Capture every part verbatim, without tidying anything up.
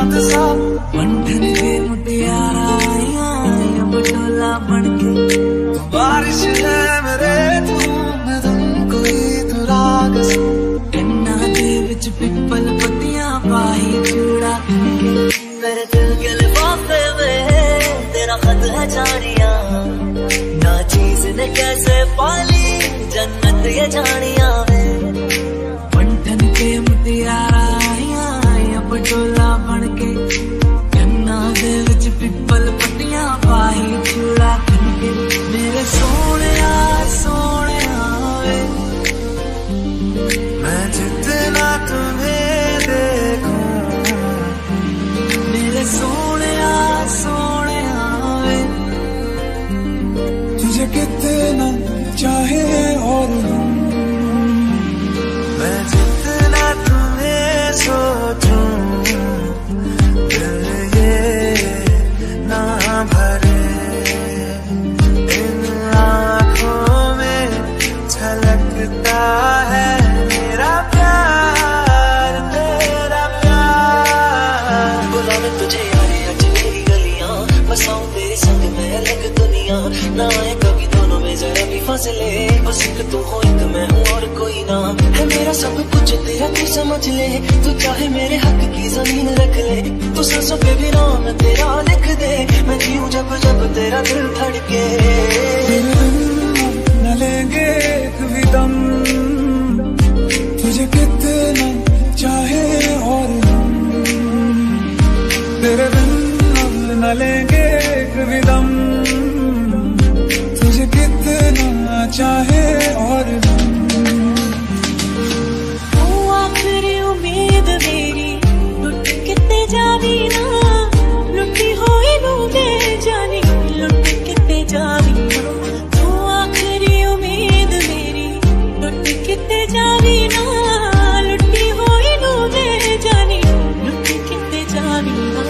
चांद सा बंधन के मुटियारा आया पटोला बनके बारिश है मेरे तू मैं तुम कोई तू राग कन्ना दे विच पिपल पत्तियां पाई चूड़ा मेरे दिल के लिफाफे में तेरा खत है जानिया ना चीज ने कैसे पाली जन्नत ये जानिया बंधन के मुटियारा आया पटोला बनके कन्ना दे विच पिपल पत्तियां पाई चूड़ा बनके मेरे सोने सोने मैं जितना तुम्हें देखूं मेरे सोने सोने तुझे कितना चाहे और मैं जितना तुम्हें सोचूं दिल ये ना भरे इन आँखों में झलकता है मेरा प्यार तेरा प्यार बुलाने तुझे यारी आज मेरी गलियां बसाऊं तेरे संग में अलग दुनिया ना आए कभी दोनों में जरा भी फासले बस एक तू हो एक मैं हूँ और कोई ना है मेरा सब कुछ तेरा तू समझ ले तू चाहे मेरे हक की जमीन रख ले तू सांसों पे भी नाम तेरा लिख दे मैं जीऊं जब जब तेरा दिल धड़के न लेंगे कभी दम तुझे कितना चाहे और तेरे बिन न लेंगे कभी दम तुझे कितना चाहे और आखिरी उम्मीद मेरी लुट किते जावी ना लुटी होई नू दे जानी लुट किते जावी ना तू आखिरी उम्मीद मेरी लुट किते जावी ना लुटी होई नू दे जानी लुट किते जावी ना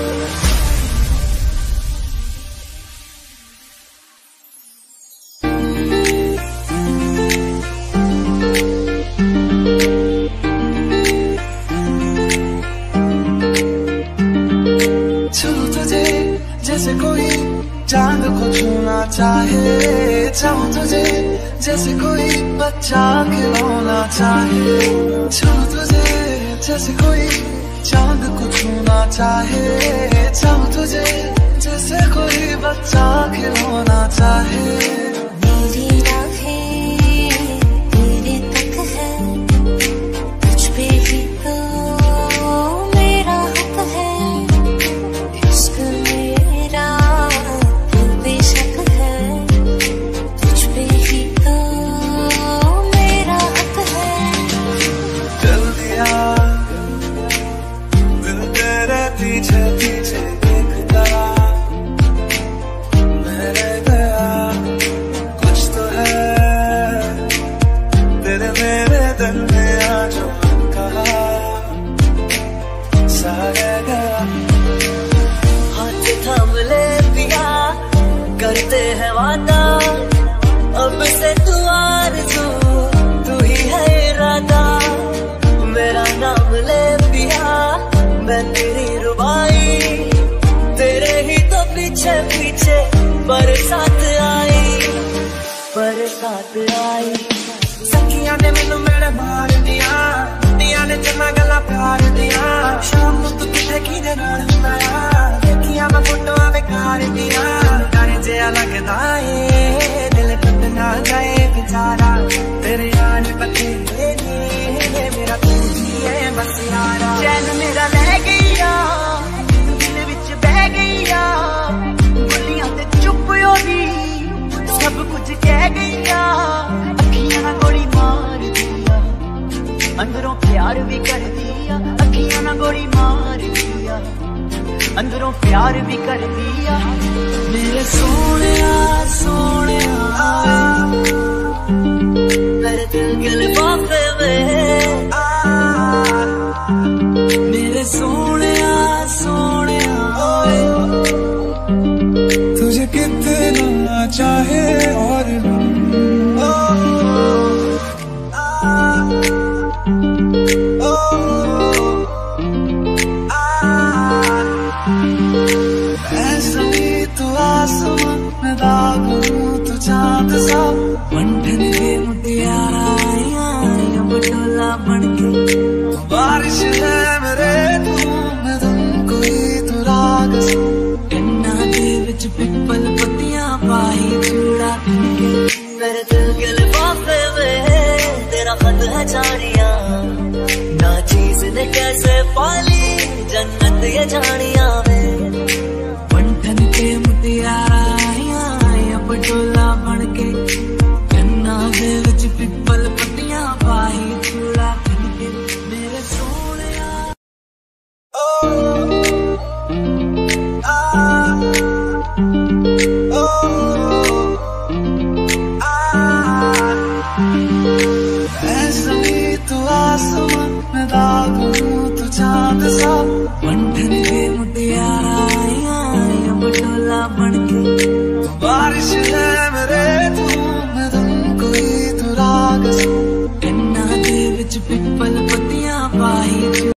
जैसे कोई चांद को छूना चाहे चाहूं तुझे जैसे कोई बच्चा खिलौना चाहे छूं तुझे जैसे कोई चांद को छूना चाहे चाहूं तुझे जैसे कोई बच्चा खिलौना चाहे मेरी आँखें तेरे तक है तुझ पे ही तो मेरा हक है इश्क मेरा तू बेशक है तुझ पे ही तो मेरा हक है चल दिया दिल तेरे पीछे पीछे देखता मैं रह गया कुछ तो है तेरे मेरे दिल में आज कहा सा रह गया हाथ थाम ले पिया करते हैं वादा अब से तू आरज़ू तू ही है इरादा मेरा नाम ले पिया मैं तेरी रुबाई तेरे ही तो पीछे पीछे बरसात आई बरसात आई सखियां ने मैनू मेरे मार दिया दिया ने जना गला प्यार दिया शाम को तू किथे किदे नाल हुंदा यार देखिया मैं फोटोआं बेकार दिया डर जिहा लगदा ए दिल टुट ना जाए बेचारा तेरे यार बतेरे ने मेरा तू ही है बस यारा चैन मेरा ले गईया दिल विच बह गईया बोलियां ते चुप होदी सब कुछ कह गईया अखियां ना गोली मार दिया अंदरों प्यार भी कर दिया अखियां ना गोली मार दिया अंदरों प्यार भी कर दिया मेरे सोने सोने मेरे दिल के लिफाफे में मेरे सोने सोने तुझे कितना चाहे और oh, oh, oh, ah. मंडन के मुटियारा आया पटोला बनके बारिश है मेरे धूम धुम कोई तू राग कन्ना दे विच पिपल पत्तियां पाई चूड़ा के मेरे दिल के लिफाफे में तेरा खत है जानिया ना चीज ने कैसे पाली जन्नत ये जानिया में मंडन के मुटियारा आया पटोला बनके कन्ना दे विच पिपल पत्तियां पाई चूड़ा के मेरे सोनिया ओ आ ओ आ ऐसा ही तू आसमां में दागू तू चांद सा मंडन